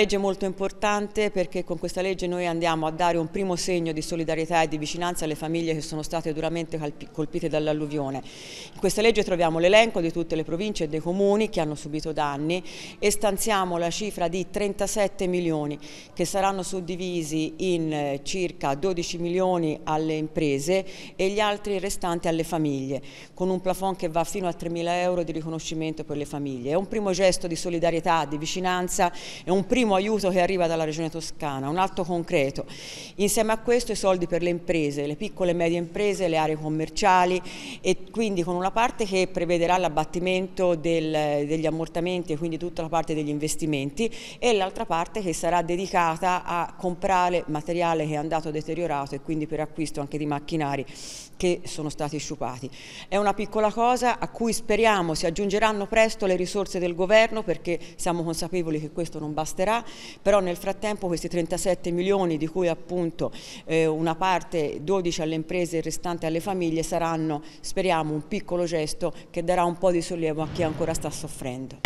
legge molto importante perché con questa legge noi andiamo a dare un primo segno di solidarietà e di vicinanza alle famiglie che sono state duramente colpite dall'alluvione. In questa legge troviamo l'elenco di tutte le province e dei comuni che hanno subito danni e stanziamo la cifra di 37 milioni che saranno suddivisi in circa 12 milioni alle imprese e gli altri restanti alle famiglie, con un plafond che va fino a 3.000 euro di riconoscimento per le famiglie. È un primo gesto di solidarietà, di vicinanza, è un primo aiuto che arriva dalla Regione Toscana, un atto concreto. Insieme a questo i soldi per le imprese, le piccole e medie imprese, le aree commerciali e quindi con una parte che prevederà l'abbattimento degli ammortamenti e quindi tutta la parte degli investimenti e l'altra parte che sarà dedicata a comprare materiale che è andato deteriorato e quindi per acquisto anche di macchinari che sono stati sciupati. È una piccola cosa a cui speriamo si aggiungeranno presto le risorse del governo perché siamo consapevoli che questo non basterà, però nel frattempo questi 37 milioni di cui appunto una parte 12 alle imprese e il restante alle famiglie saranno, speriamo, un piccolo gesto che darà un po' di sollievo a chi ancora sta soffrendo.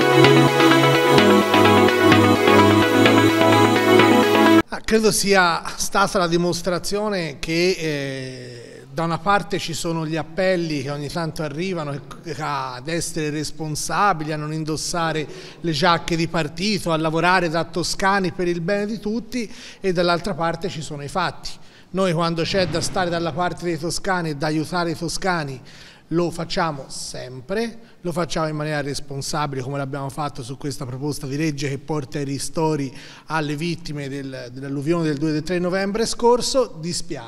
Credo sia stata la dimostrazione che da una parte ci sono gli appelli che ogni tanto arrivano ad essere responsabili, a non indossare le giacche di partito, a lavorare da toscani per il bene di tutti, e dall'altra parte ci sono i fatti. Noi quando c'è da stare dalla parte dei toscani e da aiutare i toscani lo facciamo sempre, lo facciamo in maniera responsabile come l'abbiamo fatto su questa proposta di legge che porta i ristori alle vittime dell'alluvione del 2 e del 3 novembre scorso.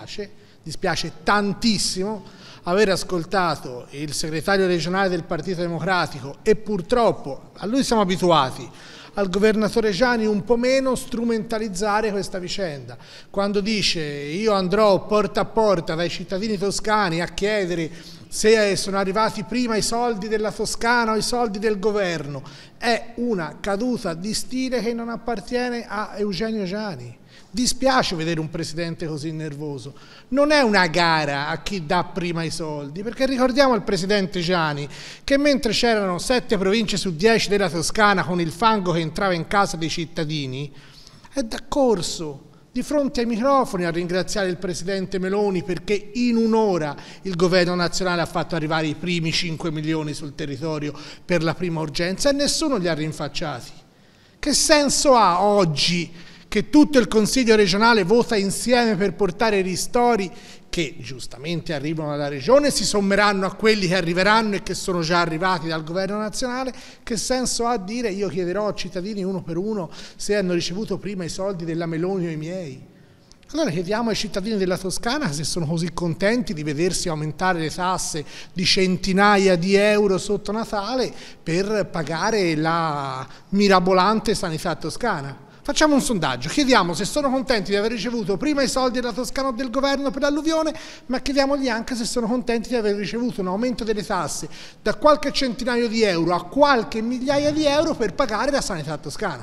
Dispiace tantissimo aver ascoltato il segretario regionale del Partito Democratico e purtroppo, a lui siamo abituati, al governatore Giani un po' meno, strumentalizzare questa vicenda. Quando dice io andrò porta a porta dai cittadini toscani a chiedere se sono arrivati prima i soldi della Toscana o i soldi del governo, è una caduta di stile che non appartiene a Eugenio Giani. Dispiace vedere un presidente così nervoso. Non è una gara a chi dà prima i soldi, perché ricordiamo al presidente Giani che mentre c'erano 7 province su 10 della Toscana con il fango che entrava in casa dei cittadini, è da corso di fronte ai microfoni a ringraziare il presidente Meloni perché in un'ora il governo nazionale ha fatto arrivare i primi 5 milioni sul territorio per la prima urgenza e nessuno li ha rinfacciati. Che senso ha oggi che tutto il Consiglio regionale vota insieme per portare ristori che giustamente arrivano dalla Regione, si sommeranno a quelli che arriveranno e che sono già arrivati dal Governo nazionale? Che senso ha dire io chiederò ai cittadini uno per uno se hanno ricevuto prima i soldi della Meloni o i miei? Allora chiediamo ai cittadini della Toscana se sono così contenti di vedersi aumentare le tasse di centinaia di euro sotto Natale per pagare la mirabolante sanità toscana. Facciamo un sondaggio, chiediamo se sono contenti di aver ricevuto prima i soldi della Toscana o del governo per l'alluvione, ma chiediamogli anche se sono contenti di aver ricevuto un aumento delle tasse da qualche centinaio di euro a qualche migliaia di euro per pagare la sanità toscana.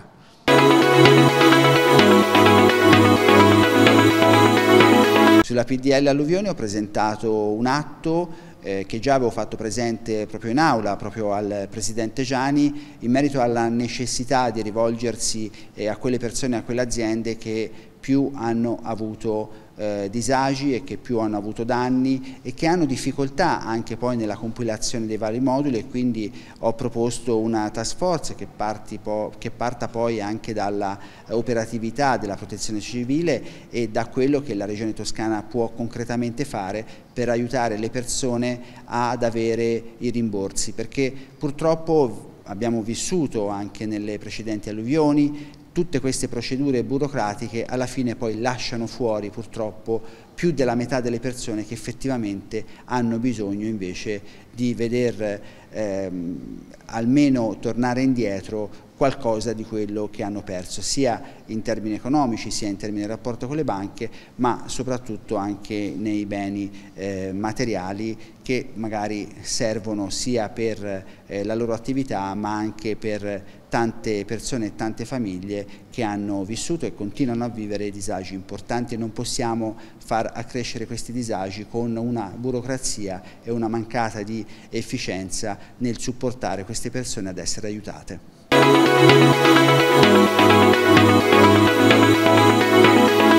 Sulla PDL alluvione ho presentato un atto che già avevo fatto presente proprio in aula, proprio al Presidente Giani, in merito alla necessità di rivolgersi a quelle persone e a quelle aziende che più hanno avuto disagi e che più hanno avuto danni e che hanno difficoltà anche poi nella compilazione dei vari moduli, e quindi ho proposto una task force che parta poi anche dalla operatività della protezione civile e da quello che la Regione Toscana può concretamente fare per aiutare le persone ad avere i rimborsi, perché purtroppo abbiamo vissuto anche nelle precedenti alluvioni tutte queste procedure burocratiche alla fine poi lasciano fuori purtroppo più della metà delle persone che effettivamente hanno bisogno invece di veder almeno tornare indietro qualcosa di quello che hanno perso, sia in termini economici, sia in termini di rapporto con le banche, ma soprattutto anche nei beni materiali che magari servono sia per la loro attività ma anche per tante persone e tante famiglie che hanno vissuto e continuano a vivere disagi importanti, e non possiamo far accrescere questi disagi con una burocrazia e una mancata di efficienza nel supportare queste persone ad essere aiutate.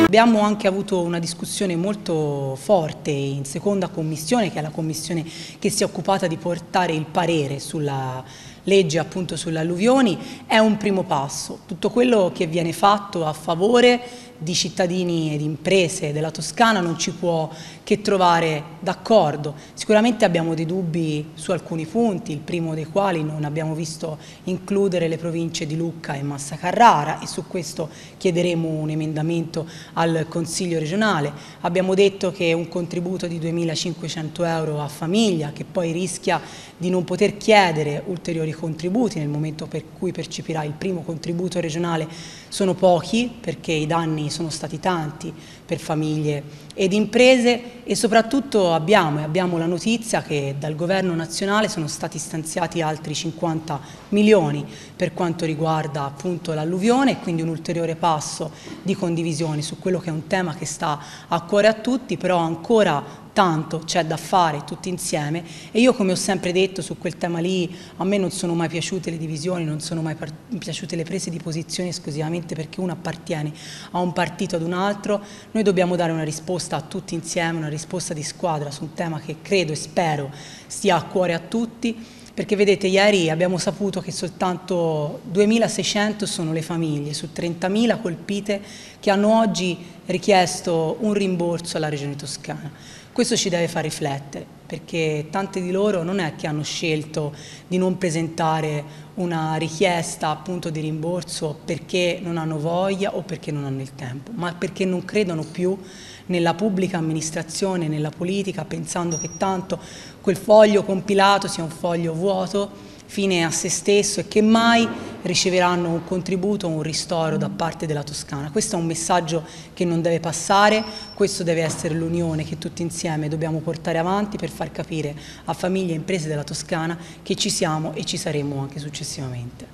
Abbiamo anche avuto una discussione molto forte in seconda commissione, che è la commissione che si è occupata di portare il parere sulla legge appunto sulle alluvioni. È un primo passo. Tutto quello che viene fatto a favore di cittadini e di imprese della Toscana non ci può che trovare d'accordo. Sicuramente abbiamo dei dubbi su alcuni punti, il primo dei quali non abbiamo visto includere le province di Lucca e Massa Carrara, e su questo chiederemo un emendamento al Consiglio regionale. Abbiamo detto che un contributo di 2.500 euro a famiglia, che poi rischia di non poter chiedere ulteriori contributi nel momento per cui percepirà il primo contributo regionale, sono pochi perché i danni sono stati tanti per famiglie ed imprese, e soprattutto abbiamo la notizia che dal Governo nazionale sono stati stanziati altri 50 milioni per quanto riguarda appunto l'alluvione, e quindi un ulteriore passo di condivisione su quello che è un tema che sta a cuore a tutti, però ancora tanto c'è da fare tutti insieme. E io, come ho sempre detto, su quel tema lì a me non sono mai piaciute le divisioni, non sono mai piaciute le prese di posizione esclusivamente perché uno appartiene a un partito ad un altro. Noi dobbiamo dare una risposta a tutti insieme, una risposta di squadra su un tema che credo e spero stia a cuore a tutti, perché vedete, ieri abbiamo saputo che soltanto 2.600 sono le famiglie su 30.000 colpite che hanno oggi richiesto un rimborso alla Regione Toscana. Questo ci deve far riflettere, perché tante di loro non è che hanno scelto di non presentare una richiesta appunto di rimborso perché non hanno voglia o perché non hanno il tempo, ma perché non credono più nella pubblica amministrazione, nella politica, pensando che tanto quel foglio compilato sia un foglio vuoto, fine a se stesso, e che mai riceveranno un contributo o un ristoro da parte della Toscana. Questo è un messaggio che non deve passare, questo deve essere l'unione che tutti insieme dobbiamo portare avanti per far capire a famiglie e imprese della Toscana che ci siamo e ci saremo anche successivamente.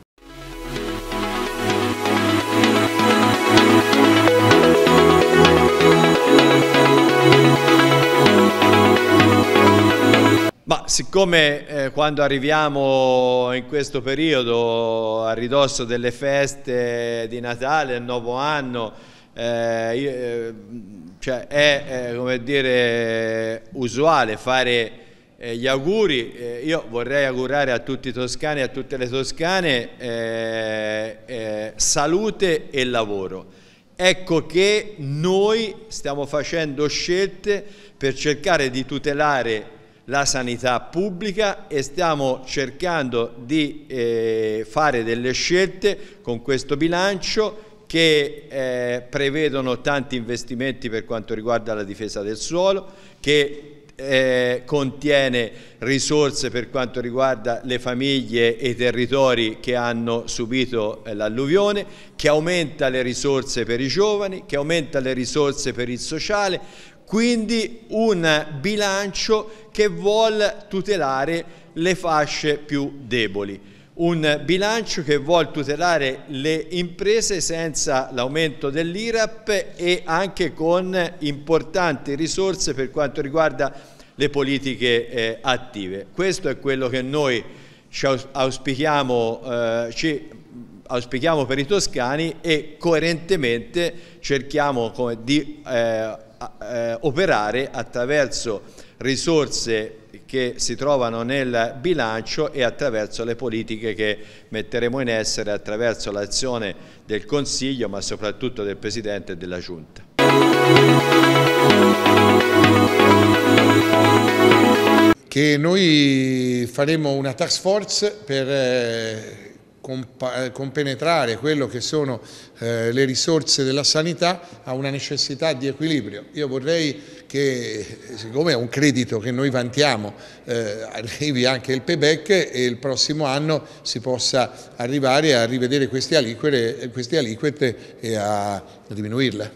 Ma siccome quando arriviamo in questo periodo a ridosso delle feste di Natale, del nuovo anno, cioè è come dire usuale fare gli auguri, io vorrei augurare a tutti i toscani e a tutte le toscane salute e lavoro. Ecco che noi stiamo facendo scelte per cercare di tutelare la sanità pubblica e stiamo cercando di fare delle scelte con questo bilancio che prevedono tanti investimenti per quanto riguarda la difesa del suolo, che contiene risorse per quanto riguarda le famiglie e i territori che hanno subito l'alluvione, che aumenta le risorse per i giovani, che aumenta le risorse per il sociale. Quindi un bilancio che vuol tutelare le fasce più deboli, un bilancio che vuol tutelare le imprese senza l'aumento dell'IRAP e anche con importanti risorse per quanto riguarda le politiche attive. Questo è quello che noi auspichiamo per i toscani e coerentemente cerchiamo di operare attraverso risorse che si trovano nel bilancio e attraverso le politiche che metteremo in essere attraverso l'azione del Consiglio, ma soprattutto del Presidente e della Giunta. Che noi faremo una task force per compenetrare quello che sono le risorse della sanità a una necessità di equilibrio. Io vorrei che, siccome è un credito che noi vantiamo, arrivi anche il payback e il prossimo anno si possa arrivare a rivedere queste aliquote e a diminuirle.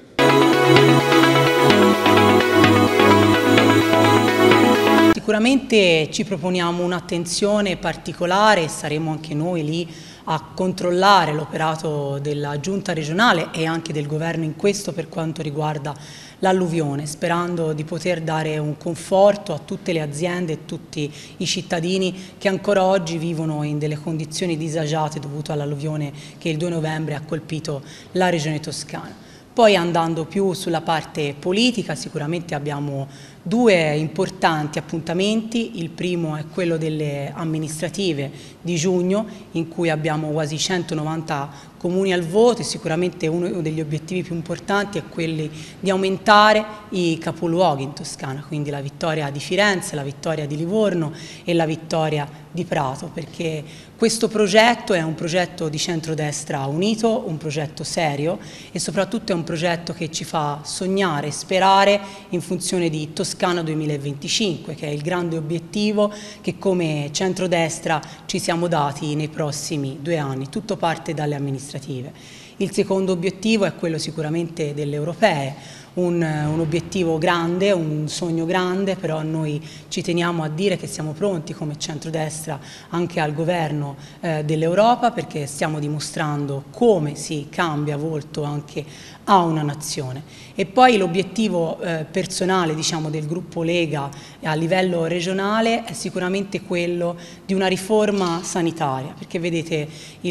Sicuramente ci proponiamo un'attenzione particolare e saremo anche noi lì a controllare l'operato della Giunta regionale e anche del Governo in questo per quanto riguarda l'alluvione, sperando di poter dare un conforto a tutte le aziende e tutti i cittadini che ancora oggi vivono in delle condizioni disagiate dovute all'alluvione che il 2 novembre ha colpito la Regione Toscana. Poi andando più sulla parte politica, sicuramente abbiamo due importanti appuntamenti. Il primo è quello delle amministrative di giugno, in cui abbiamo quasi 190 comuni al voto, e sicuramente uno degli obiettivi più importanti è quelli di aumentare i capoluoghi in Toscana, quindi la vittoria di Firenze, la vittoria di Livorno e la vittoria di Prato, perché questo progetto è un progetto di centrodestra unito, un progetto serio, e soprattutto è un progetto che ci fa sognare e sperare in funzione di Toscana 2025, che è il grande obiettivo che come centrodestra ci siamo dati nei prossimi 2 anni. Tutto parte dalle amministrative. Il secondo obiettivo è quello sicuramente delle europee, un obiettivo grande, un sogno grande, però noi ci teniamo a dire che siamo pronti come centrodestra anche al governo dell'Europa, perché stiamo dimostrando come si cambia volto anche a una nazione. E poi l'obiettivo personale, diciamo, del gruppo Lega a livello regionale è sicuramente quello di una riforma sanitaria, perché vedete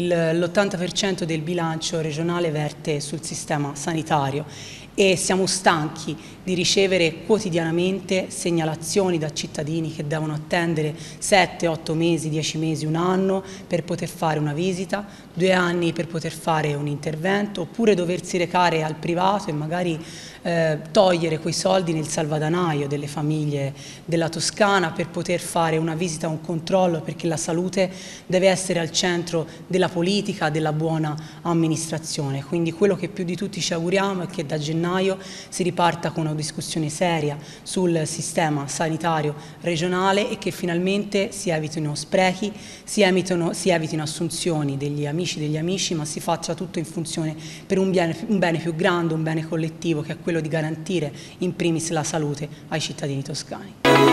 l'80% del bilancio regionale verte sul sistema sanitario e siamo stanchi di ricevere quotidianamente segnalazioni da cittadini che devono attendere 7, 8 mesi, 10 mesi, 1 anno per poter fare una visita, 2 anni per poter fare un intervento, oppure doversi recare al privato e magari togliere quei soldi nel salvadanaio delle famiglie della Toscana per poter fare una visita, un controllo, perché la salute deve essere al centro della politica, della buona amministrazione. Quindi quello che più di tutti ci auguriamo è che da gennaio si riparta con una discussione seria sul sistema sanitario regionale e che finalmente si evitino sprechi, si evitino assunzioni degli amici, ma si faccia tutto in funzione per un bene più grande, un bene collettivo, che è quello di garantire in primis la salute ai cittadini toscani.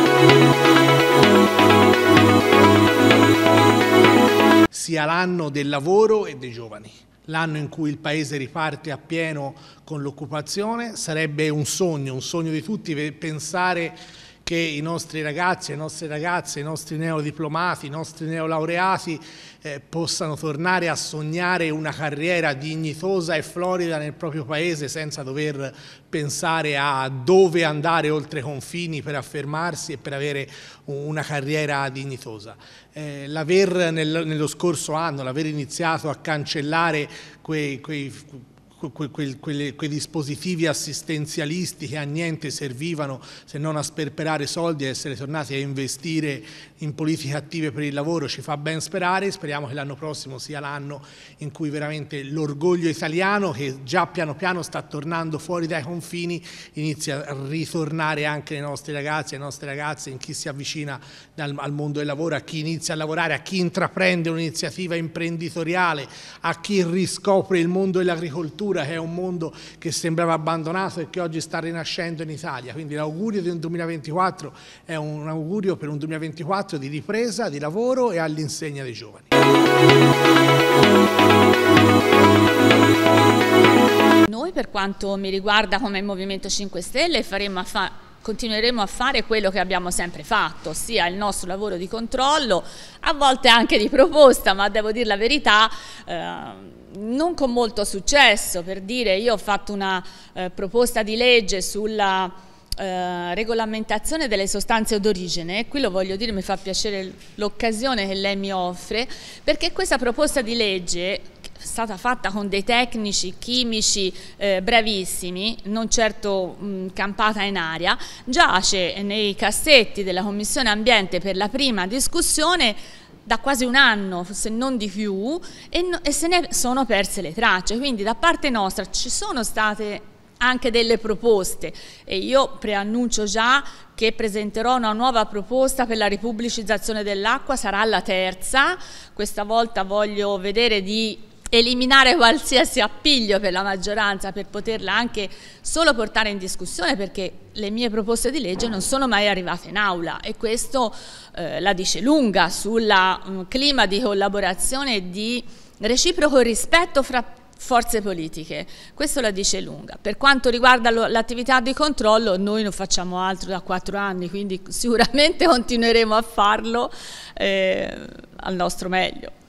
Sia l'anno del lavoro e dei giovani. L'anno in cui il Paese riparte appieno con l'occupazione. Sarebbe un sogno di tutti pensare che i nostri ragazzi, le nostre ragazze, i nostri neodiplomati, i nostri neolaureati possano tornare a sognare una carriera dignitosa e florida nel proprio Paese senza dover pensare a dove andare oltre i confini per affermarsi e per avere una carriera dignitosa. Nello scorso anno, l'aver iniziato a cancellare quei dispositivi assistenzialisti che a niente servivano se non a sperperare soldi e essere tornati a investire in politiche attive per il lavoro ci fa ben sperare. Speriamo che l'anno prossimo sia l'anno in cui veramente l'orgoglio italiano, che già piano piano sta tornando fuori dai confini, inizia a ritornare anche nei nostri ragazzi e le nostre ragazze, in chi si avvicina al mondo del lavoro, a chi inizia a lavorare, a chi intraprende un'iniziativa imprenditoriale, a chi riscopre il mondo dell'agricoltura, che è un mondo che sembrava abbandonato e che oggi sta rinascendo in Italia. Quindi l'augurio di un 2024 è un augurio per un 2024 di ripresa, di lavoro e all'insegna dei giovani. Noi, per quanto mi riguarda come Movimento 5 Stelle, continueremo a fare quello che abbiamo sempre fatto, ossia il nostro lavoro di controllo, a volte anche di proposta, ma devo dire la verità, non con molto successo. Per dire, io ho fatto una proposta di legge sulla regolamentazione delle sostanze d'origine. Qui lo voglio dire, mi fa piacere l'occasione che lei mi offre, perché questa proposta di legge è stata fatta con dei tecnici chimici bravissimi, non certo campata in aria, giace nei cassetti della Commissione Ambiente per la prima discussione da quasi 1 anno, se non di più, e se ne sono perse le tracce. Quindi da parte nostra ci sono state anche delle proposte e io preannuncio già che presenterò una nuova proposta per la ripubblicizzazione dell'acqua, sarà la terza. Questa volta voglio vedere di eliminare qualsiasi appiglio per la maggioranza per poterla anche solo portare in discussione, perché le mie proposte di legge non sono mai arrivate in aula e questo la dice lunga sul clima di collaborazione e di reciproco rispetto fra forze politiche. Questo la dice lunga. Per quanto riguarda l'attività di controllo, noi non facciamo altro da 4 anni, quindi sicuramente continueremo a farlo al nostro meglio.